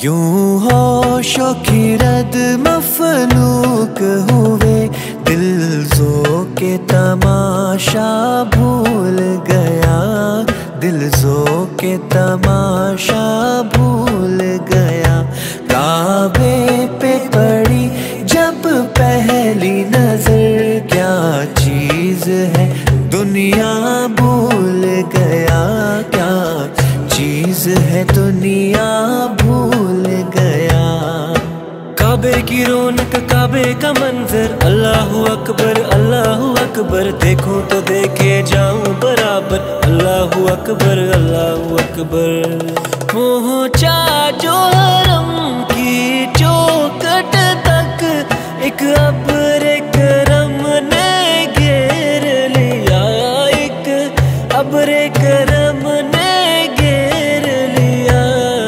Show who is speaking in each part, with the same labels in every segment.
Speaker 1: یوں ہوشو خرد مفلوک ہوئے، دل زو کے تماشا بھول گیا، دل زو کے تماشا بھول گیا۔ کعبے پہ پڑی جب پہلی نظر، کیا چیز ہے دنیا بھول گیا، کیا چیز ہے دنیا بھول گیا۔ کعبے کی رونق، کعبے کا منظر، اللہ اکبر اللہ اکبر، دیکھوں تو دیکھے جاؤں برابر، اللہ اکبر اللہ اکبر۔ پہنچا جو حرم کی چوکھٹ تک، ایک ابر کرم نے گھیر لیا، ایک ابر کرم نے گھیر لیا۔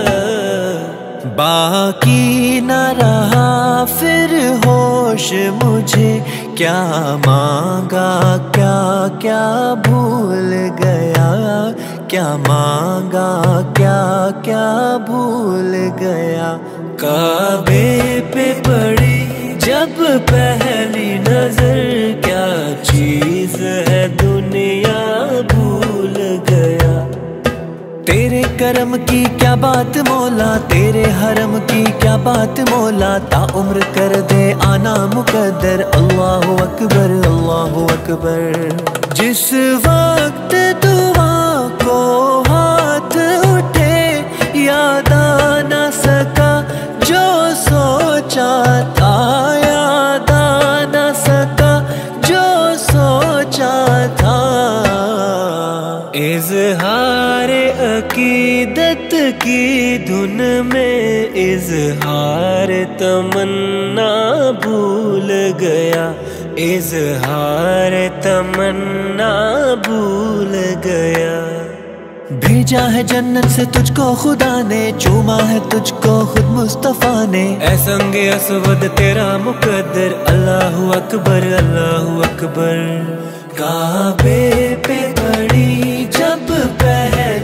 Speaker 1: باقی نہ رہا پھر ہوش مجھے، کیا مانگا کیا کیا بھول گیا، کیا مانگا کیا کیا بھول گیا۔ کعبے پہ پڑی جب پہلی نظر، کیا چیز ہے دنیا بھول گیا۔ تیرے کرم کی کیا بات مولا، تیرے حرم کی کیا بات مولا، تا عمر کر دے آنا مقدر، اللہ اکبر اللہ اکبر۔ جس وقت دعا کو ہاتھ اٹھے، یاد آ نہ سکا جو سوچا تھا، یاد آ نہ سکا جو سوچا تھا۔ اظہار عقیدت کی دھن میں اظہار تمنا بھول گیا، اظہار تمنا بھول گیا۔ بھیجا ہے جنت سے تجھ کو خدا نے، چوما ہے تجھ کو خود مصطفیٰ نے، اے سنگ اسود تیرا مقدر، اللہ اکبر اللہ اکبر۔ کعبے پہ پڑی جب پہلی